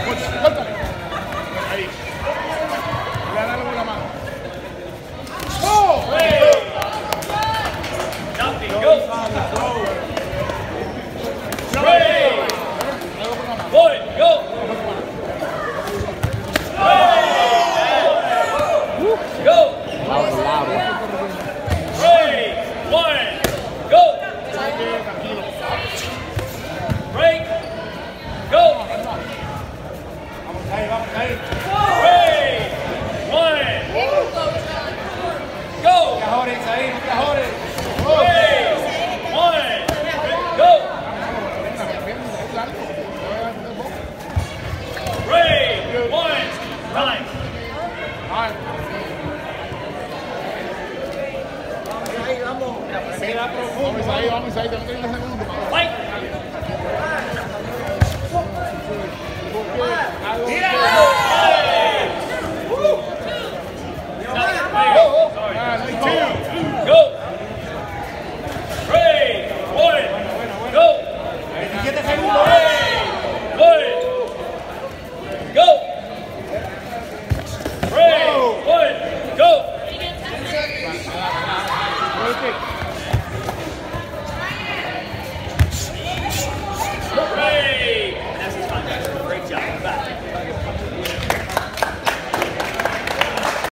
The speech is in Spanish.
Suéltale. Ahí. Voy a darle con la mano. ¡Oh! Nothing, go! Boy, go! Go! Three, one, go! Break! Go! Vamos ahí, vamos ahí. 3, 1, go! Mejores ahí, mejores. 3, 1, go! 3, 1, time! Vamos ahí, tengo 30 segundos. Fight! ¡Tira!